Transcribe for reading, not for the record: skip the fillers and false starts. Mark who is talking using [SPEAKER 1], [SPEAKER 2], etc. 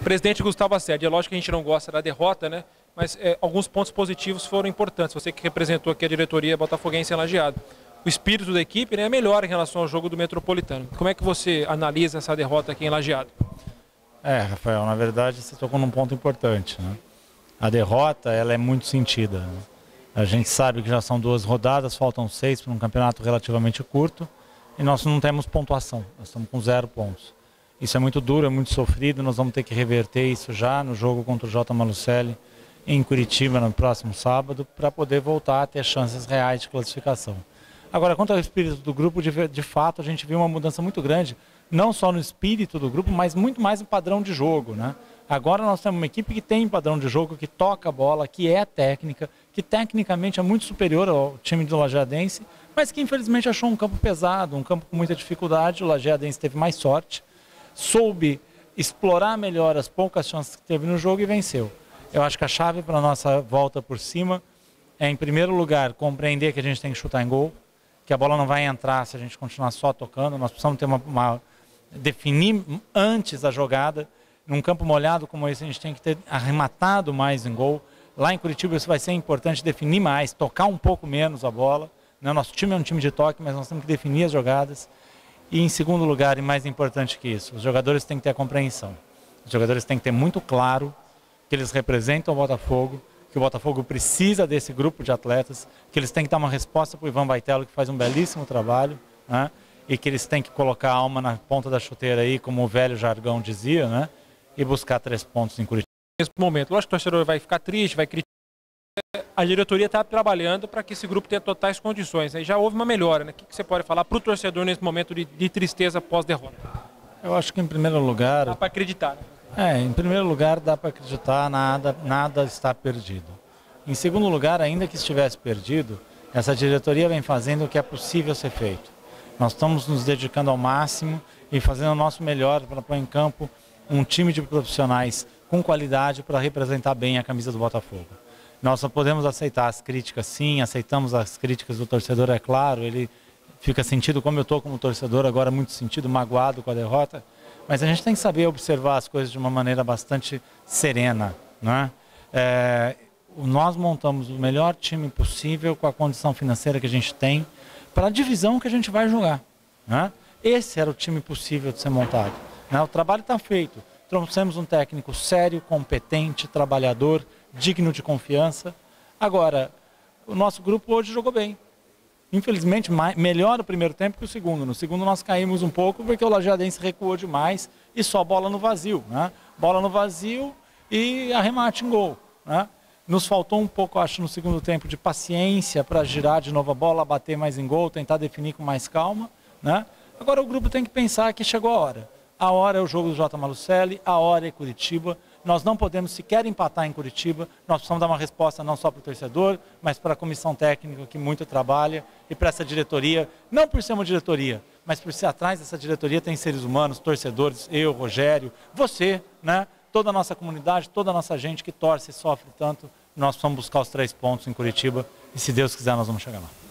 [SPEAKER 1] Presidente Gustavo Assedio, é lógico que a gente não gosta da derrota, né? Mas alguns pontos positivos foram importantes. Você que representou aqui a diretoria botafoguense em Lajeado. O espírito da equipe, né, é melhor em relação ao jogo do Metropolitano. Como é que você analisa essa derrota aqui em Lajeado?
[SPEAKER 2] Rafael, na verdade você tocou num ponto importante, né? A derrota, ela é muito sentida, né? A gente sabe que já são 2 rodadas, faltam 6 para um campeonato relativamente curto e nós não temos pontuação, nós estamos com 0 pontos. Isso é muito duro, é muito sofrido, nós vamos ter que reverter isso já no jogo contra o J. Malucelli em Curitiba no próximo sábado para poder voltar a ter chances reais de classificação. Agora, quanto ao espírito do grupo, de fato a gente viu uma mudança muito grande, não só no espírito do grupo, mas muito mais no padrão de jogo, né? Agora nós temos uma equipe que tem padrão de jogo, que toca a bola, que é técnica, que tecnicamente é muito superior ao time do Lajeadense, mas que infelizmente achou um campo pesado, um campo com muita dificuldade. O Lajeadense teve mais sorte, soube explorar melhor as poucas chances que teve no jogo e venceu. Eu acho que a chave para a nossa volta por cima é, em primeiro lugar, compreender que a gente tem que chutar em gol, que a bola não vai entrar se a gente continuar só tocando. Nós precisamos ter definir antes a jogada. Num campo molhado como esse, a gente tem que ter arrematado mais em gol. Lá em Curitiba isso vai ser importante, definir mais, tocar um pouco menos a bola. Nosso time é um time de toque, mas nós temos que definir as jogadas. E em segundo lugar, e mais importante que isso, os jogadores têm que ter a compreensão. Os jogadores têm que ter muito claro que eles representam o Botafogo, que o Botafogo precisa desse grupo de atletas, que eles têm que dar uma resposta para o Ivan Baitello, que faz um belíssimo trabalho, né? E que eles têm que colocar a alma na ponta da chuteira aí, como o velho jargão dizia, né? E buscar 3 pontos em Curitiba.
[SPEAKER 1] Nesse momento, lógico que o torcedor vai ficar triste, vai criticar. A diretoria está trabalhando para que esse grupo tenha totais condições, né? Já houve uma melhora, né? O que você pode falar para o torcedor nesse momento de tristeza pós-derrota?
[SPEAKER 2] Eu acho que em primeiro lugar...
[SPEAKER 1] Dá para acreditar, né?
[SPEAKER 2] Em primeiro lugar dá para acreditar, nada está perdido. Em segundo lugar, ainda que estivesse perdido, essa diretoria vem fazendo o que é possível ser feito. Nós estamos nos dedicando ao máximo e fazendo o nosso melhor para pôr em campo um time de profissionais com qualidade para representar bem a camisa do Botafogo. Nós só podemos aceitar as críticas, sim, aceitamos as críticas do torcedor, é claro, ele fica sentido como eu estou como torcedor, agora muito sentido, magoado com a derrota, mas a gente tem que saber observar as coisas de uma maneira bastante serena, né? Nós montamos o melhor time possível com a condição financeira que a gente tem para a divisão que a gente vai jogar, né? Esse era o time possível de ser montado, né? O trabalho está feito, trouxemos um técnico sério, competente, trabalhador, digno de confiança. Agora, o nosso grupo hoje jogou bem. Infelizmente, melhor o primeiro tempo que o segundo. No segundo nós caímos um pouco porque o Lajeadense recuou demais e só bola no vazio, né? Bola no vazio e arremate em gol, né? Nos faltou um pouco, acho, no segundo tempo de paciência para girar de novo a bola, bater mais em gol, tentar definir com mais calma, né? Agora o grupo tem que pensar que chegou a hora. A hora é o jogo do J. Malucelli, a hora é Curitiba. Nós não podemos sequer empatar em Curitiba, nós precisamos dar uma resposta não só para o torcedor, mas para a comissão técnica que muito trabalha e para essa diretoria, não por ser uma diretoria, mas por ser atrás dessa diretoria tem seres humanos, torcedores, eu, Rogério, você, né? Toda a nossa comunidade, toda a nossa gente que torce e sofre tanto, nós precisamos buscar os 3 pontos em Curitiba e se Deus quiser nós vamos chegar lá.